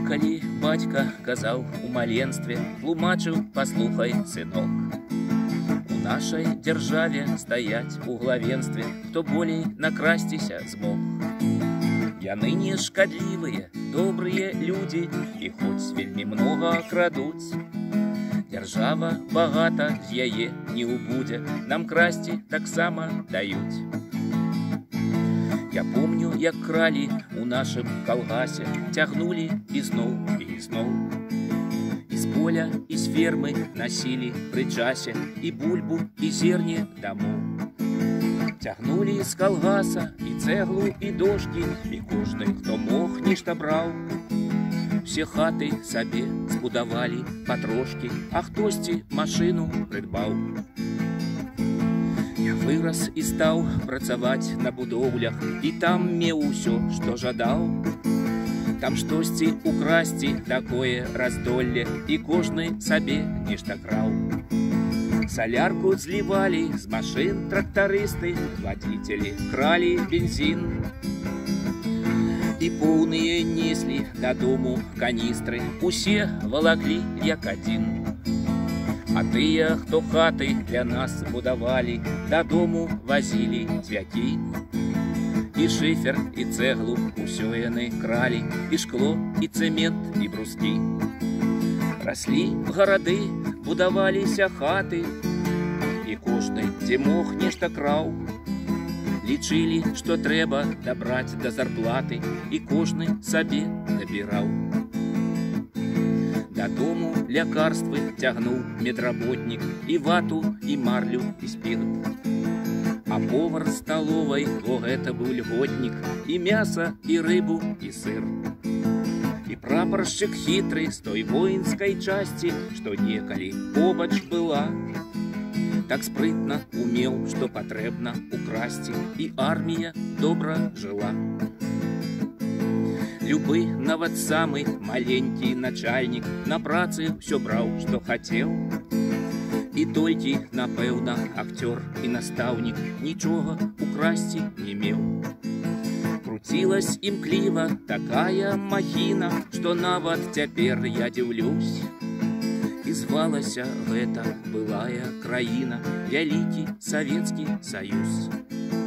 калі бацька казаў у маленстве, тлумачыў: паслухай, сынок, у нашай дзяржаве стаяць у главенстве, хто болей накрасціся змог. Яны не шкадлівыя, добрыя людзі, і хоць вельмі многа крадуць, дзяржава багата з яе не ўбудзе, нам красці таксама даюць. Я помню, як кралі у нашым калгасе, цягнулі ізноў і ізноў. І з поля, і з фермы насілі пры часе і бульбу, і зерне дамоў. Цягнулі з калгаса і цэглу, і дошкі, і кожны, хто мог, нешта браў. Усе хаты сабе збудавалі патрошкі, а хтосьці машыну прыдбаў. Я вырас і стаў працаваць на будоўлях, і там меў усё, што жадаў. Там штосьці украсці такое раздолле, і кожны сабе нешта краў. Салярку злівалі з машын трактарысты, вадзіцелі кралі бензін. І поўныя неслі дадому каністры, усе валаклі як адзін. А тыя, хто хаты для нас будавалі, дадому вазілі цвякі. І шыфер, і цэглу усё яны кралі, і шкло, і цэмент, і брускі. Раслі гарады, будаваліся хаты, і кожны, дзе мог, нешта краў. Лічылі, што трэба дабраць да зарплаты, і кожны сабе дабіраў. Дадому лякарствы цягнуў медработнік, і вату, і марлю, і спірт. А повар сталовай, о, гэта быў льготнік, і мяса, і рыбу, і сыр. І прапаршчык хітры з той воінскай часці, што некалі побач была. Так спрытна умеў, што патрэбна украсці, і армія добра жыла. Любы, нават самы маленькі начальнік на працы ўсё браў, што хацеў. І толькі, напэўна, акцёр і настаўнік нічога украсці не меў. Круцілась імкліва такая махіна, што нават цяпер я дзіўлюсь. І звалася гэта былая краіна, вялікі Савецкі Саюз.